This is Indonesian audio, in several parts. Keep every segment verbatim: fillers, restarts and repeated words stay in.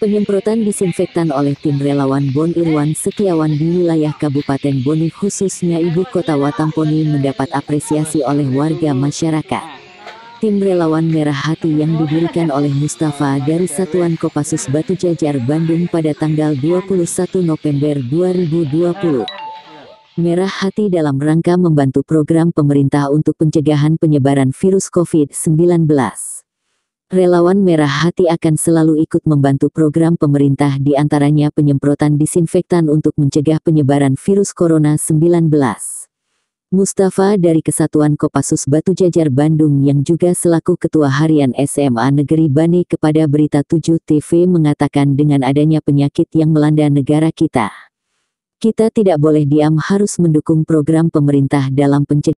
Penyemprotan disinfektan oleh tim relawan Bon Irwan Setiawan di wilayah Kabupaten Boni khususnya Ibu Kota Watampone mendapat apresiasi oleh warga masyarakat. Tim relawan Merah Hati yang didirikan oleh Mustafa dari Satuan Kopassus Batu Jajar Bandung pada tanggal dua puluh satu November dua ribu dua puluh. Merah Hati dalam rangka membantu program pemerintah untuk pencegahan penyebaran virus covid sembilan belas. Relawan Merah Hati akan selalu ikut membantu program pemerintah di antaranya penyemprotan disinfektan untuk mencegah penyebaran virus corona sembilan belas. Mustafa dari Kesatuan Kopassus Batu Jajar Bandung yang juga selaku Ketua Harian S M A Negeri Bani kepada Berita tujuh T V mengatakan dengan adanya penyakit yang melanda negara kita, kita tidak boleh diam, harus mendukung program pemerintah dalam pencegahan.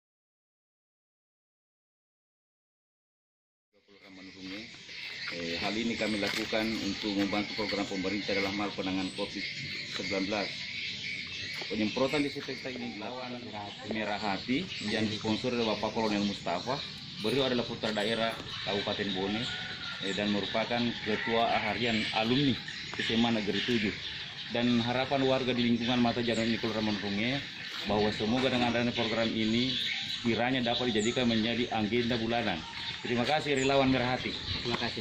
Eh, hal ini kami lakukan untuk membantu program pemerintah dalam hal penanganan covid sembilan belas. Penyemprotan disinfektan ini dilakukan Merah Hati yang disponsori oleh Bapak Kolonel Mustafa. Beliau adalah putra daerah Kabupaten Bone eh, dan merupakan Ketua Harian Alumni S M A Negeri tujuh. Dan harapan warga di lingkungan Mata Jangan ini Kelurahan Manurunge bahwa semoga dengan adanya program ini kiranya dapat dijadikan menjadi agenda bulanan. Terima kasih relawan Merah Hati. Terima kasih.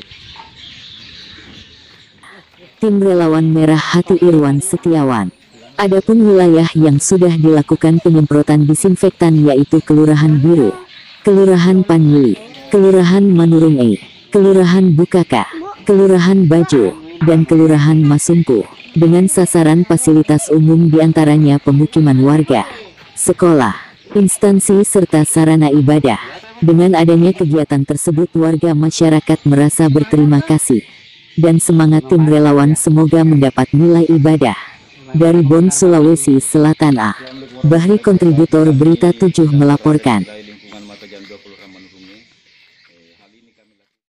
Tim relawan Merah Hati Irwan Setiawan. Adapun wilayah yang sudah dilakukan penyemprotan disinfektan yaitu Kelurahan Biru, Kelurahan Panwili, Kelurahan Manurunge, Kelurahan Bukaka, Kelurahan Baju, dan Kelurahan Masumpu, dengan sasaran fasilitas umum diantaranya pemukiman warga, sekolah, instansi serta sarana ibadah. Dengan adanya kegiatan tersebut warga masyarakat merasa berterima kasih dan semangat tim relawan semoga mendapat nilai ibadah. Dari Bon, Sulawesi Selatan A. Bahri, kontributor Berita tujuh melaporkan.